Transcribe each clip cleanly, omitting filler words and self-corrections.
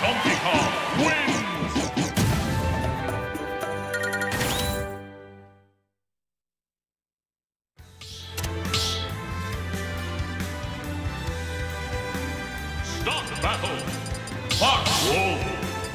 Donkey Kong wins! Start the battle! Fox Wolf!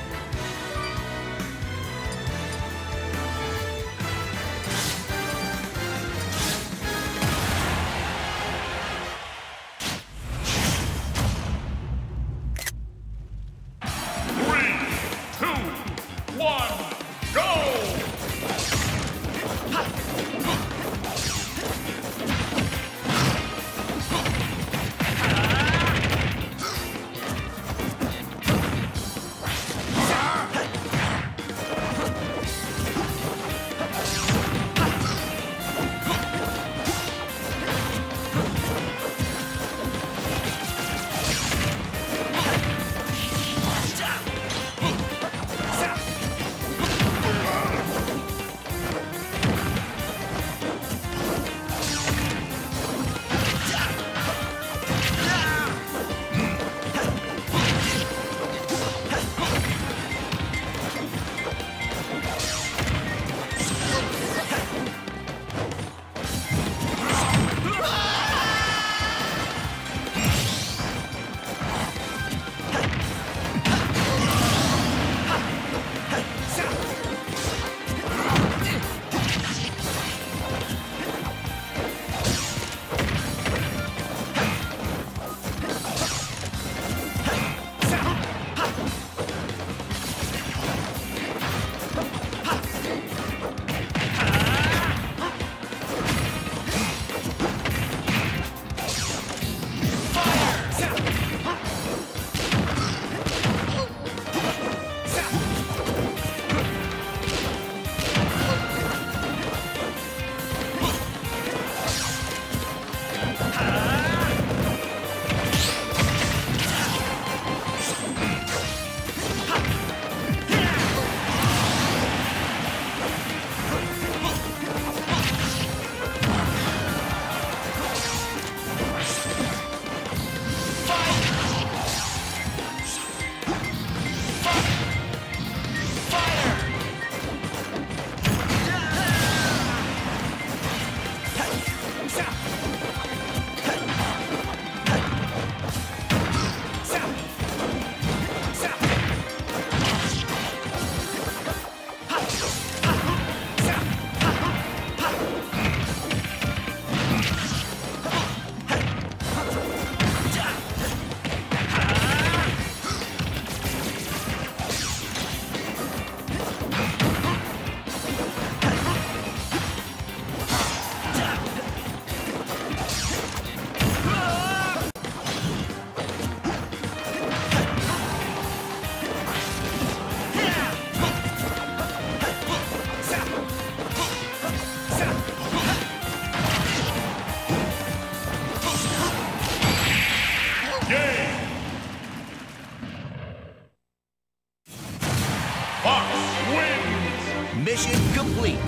Mission complete.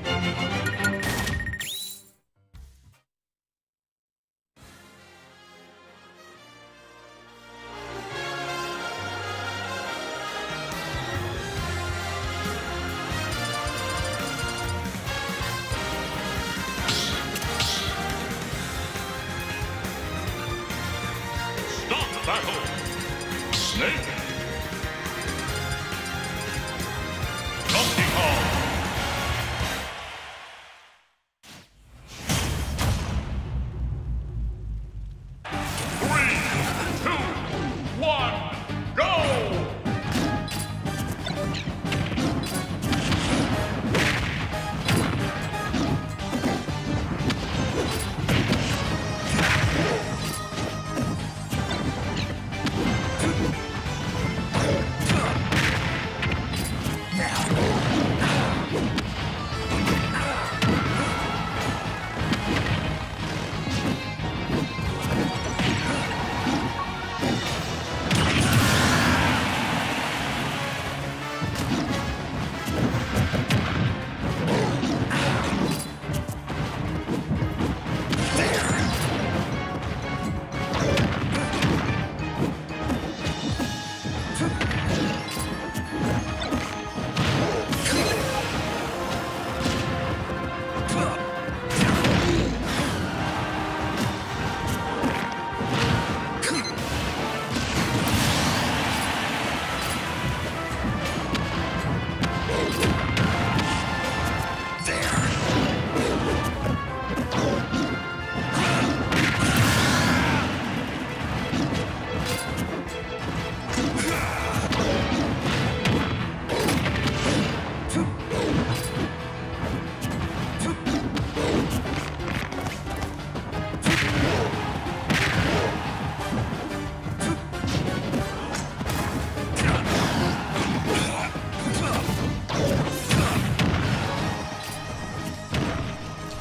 Start the battle! Snake! Donkey Kong!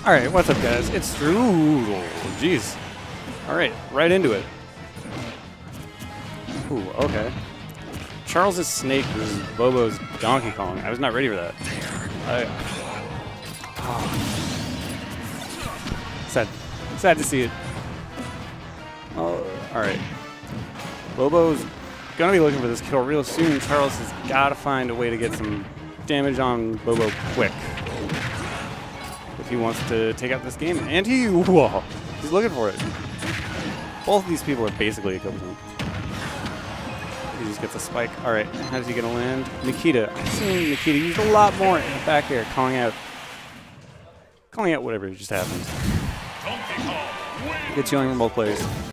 Alright, what's up, guys? It's Strudel. Jeez. Alright, right into it. Ooh, okay. Charles is Snake versus Bobo's Donkey Kong. I was not ready for that. Sad to see it. Oh, alright. Bobo's gonna be looking for this kill real soon. Charles has gotta find a way to get some damage on Bobo quick if he wants to take out this game. And he's looking for it. Both of these people are basically a kill zone. He just gets a spike. Alright, how's he gonna land? Nikita. I've seen Nikita used a lot more in the back air, calling out whatever just happened. Good chilling on both players.